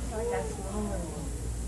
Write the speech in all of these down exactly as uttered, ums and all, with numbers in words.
looks like a smaller one.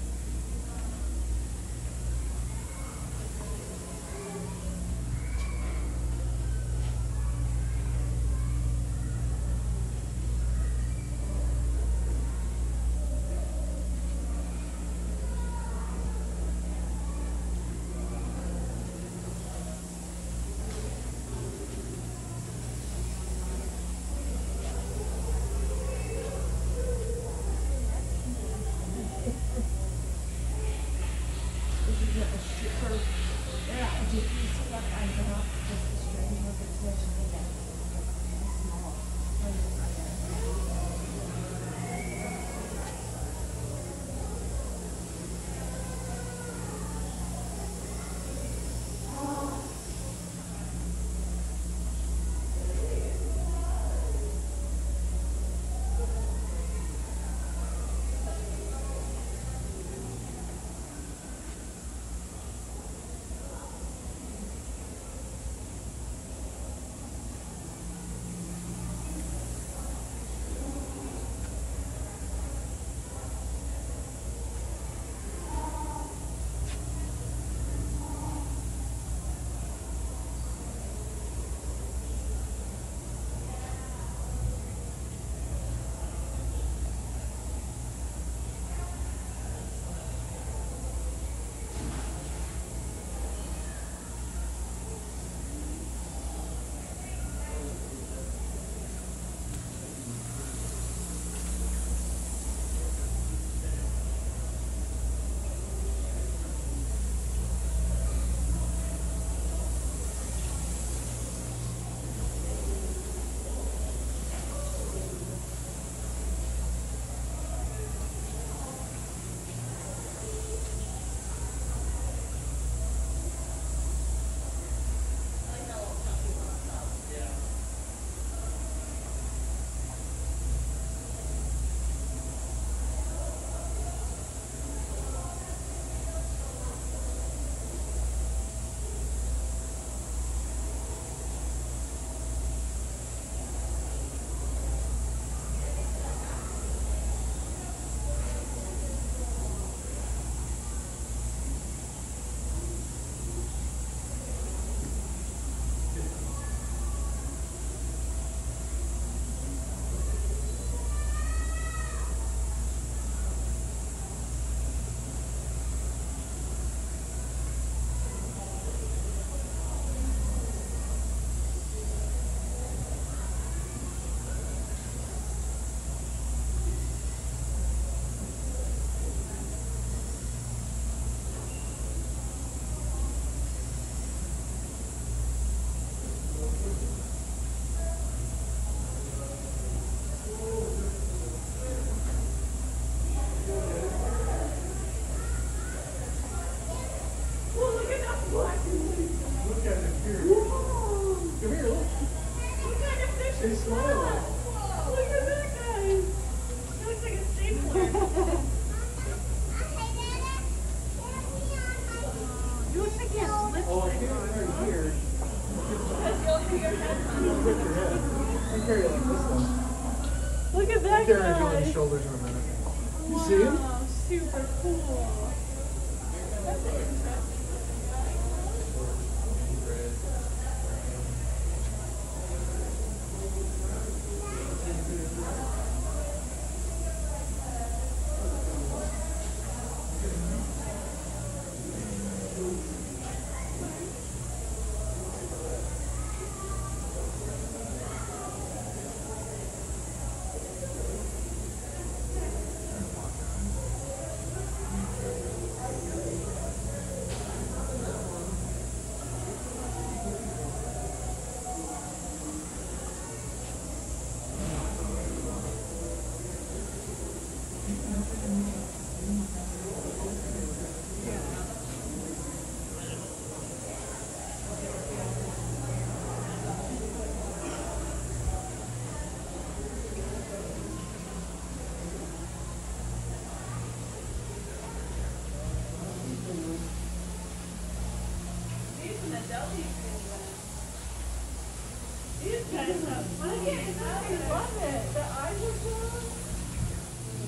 Look at that guy. guy. His shoulders in a minute. You see him? Wow, super cool. That's interesting. These guys are funny. I love it. The eyes are cool.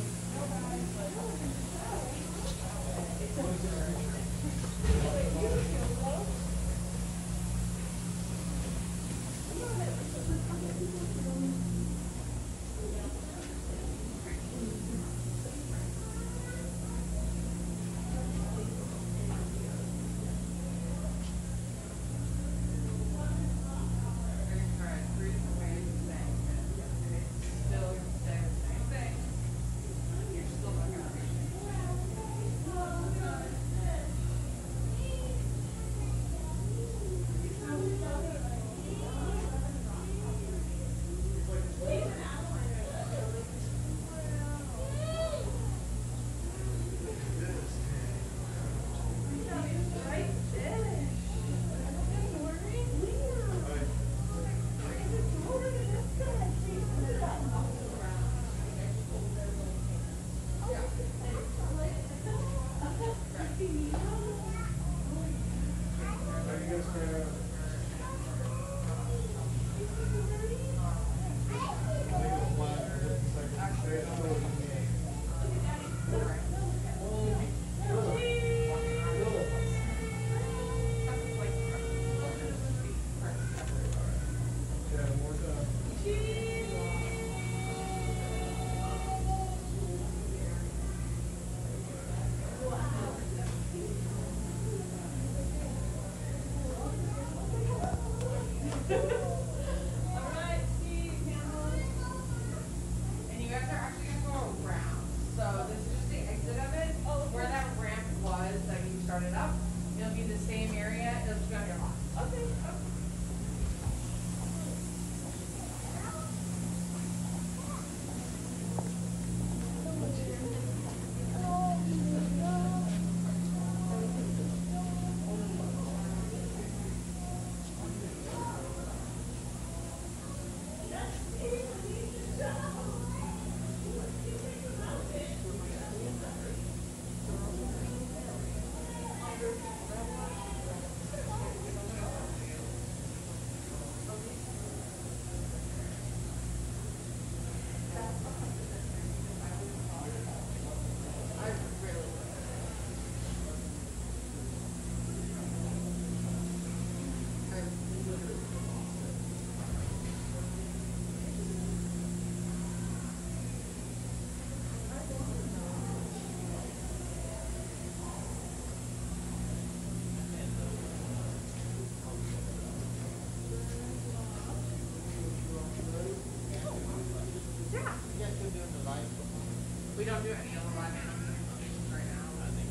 We don't do any other live animations right now. I think.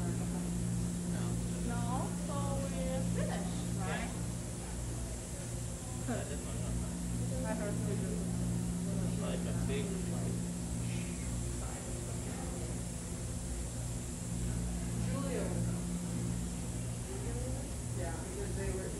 No. No, so we're finished, right? I heard we do. Like a big Julia was up. Yeah, because they were.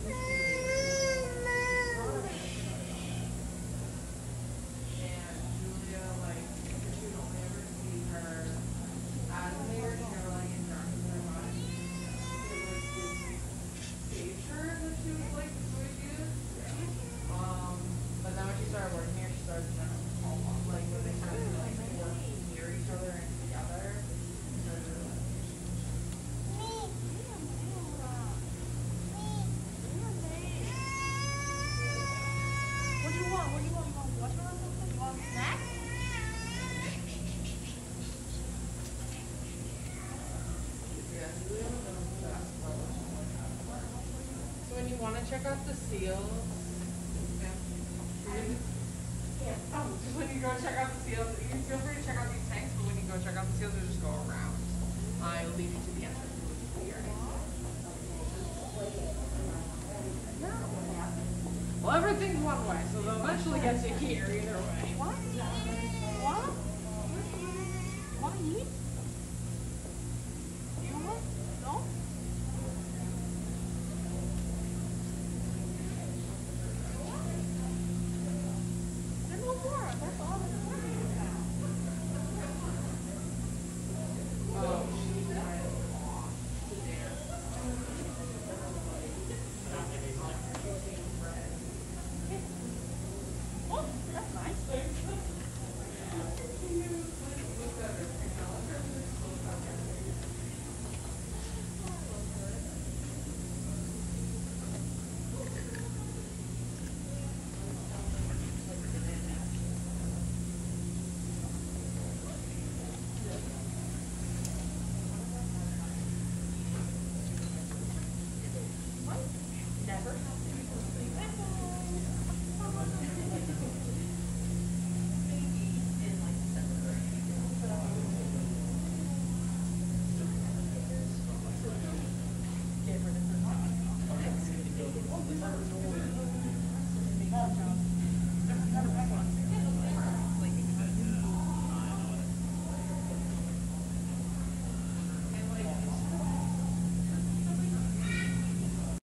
And Julia, like, she would only ever see her as they were traveling in dark in their body. It was this stage shirt that she was like, would use. Um, but then when she started working here, she started to like when they started to like work near each other and together. She started to, like, What do you want? What do you want? You want water or something? You want snacks? yeah, Julia was obsessed with what she wanted out of work. So when you want to check out the seals, yeah, yeah. Oh, just when you go check out the seals, you can feel free to check out these tanks, but when you go check out the seals, you just go around. I will lead you to the entrance, which is here. Well, everything's one way, so they'll eventually get to here either way. What? What? Want to eat? You want? No? There's no more. That's all that's Oh, she's trying to dance. Oh, that's nice. What?